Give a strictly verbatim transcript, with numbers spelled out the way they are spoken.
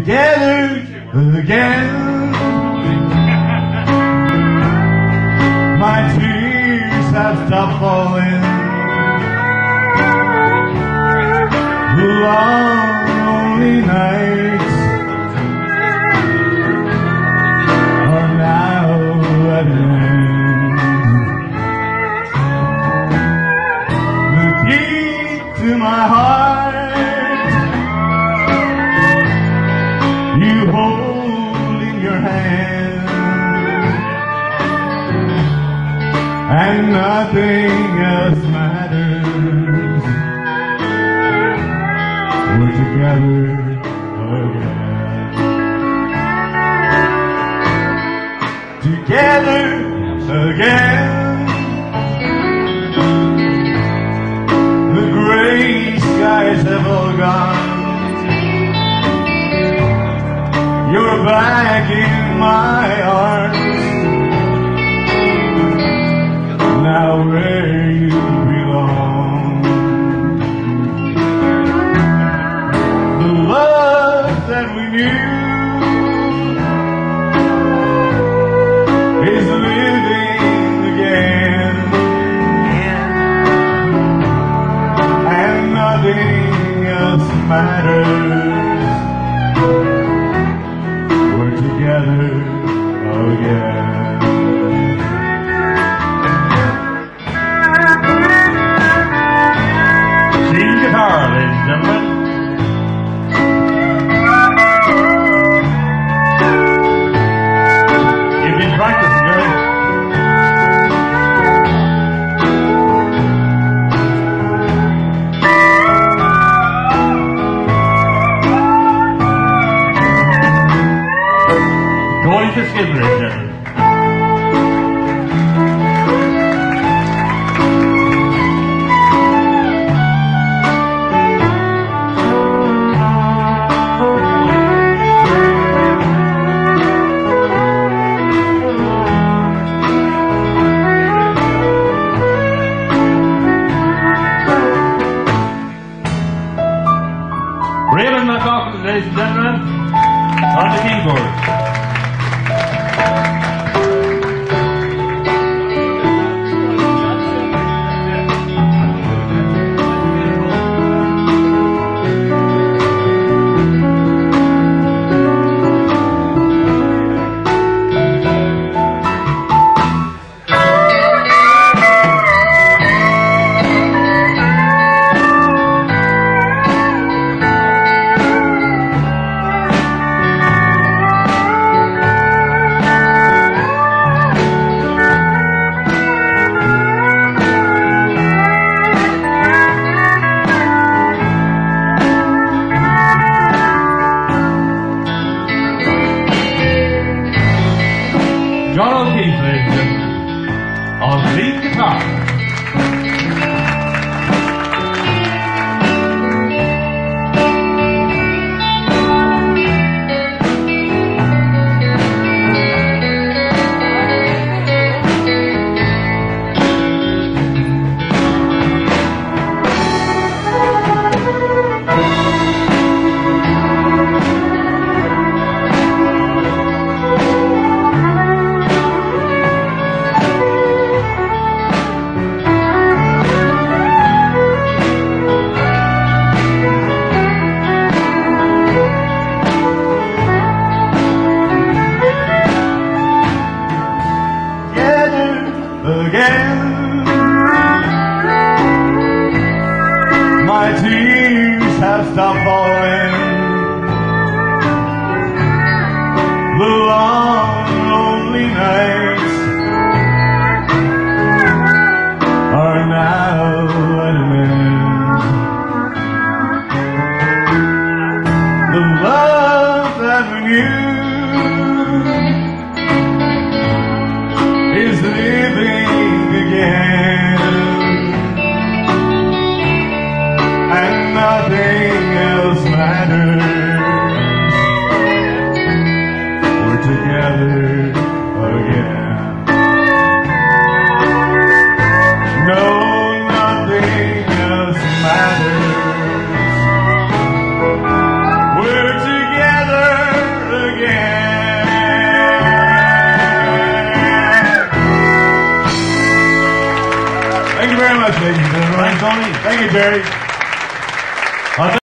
together again. My tears have stopped falling. The long, lonely nights are now at an end. The key to my heart you hold in your hand, and nothing else matters. We're together again. Together again. The gray skies have all gone. You're back in my arms, now where you belong. The love that we knew is living again, and nothing else matters. We're together again. Steel guitar, ladies and gentlemen. You've been practicing, Gerry. Going to skip it, Gerry. McGrath, ladies and gentlemen, on the keyboard. On lead guitar. Again, my tears have stopped falling. The long, lonely nights are now at an end. The love that we knew is living again, and nothing else matters. We're together again. No, nothing else matters. We're together much, ladies and gentlemen. Thanks, Tony. Thank you, Gerry.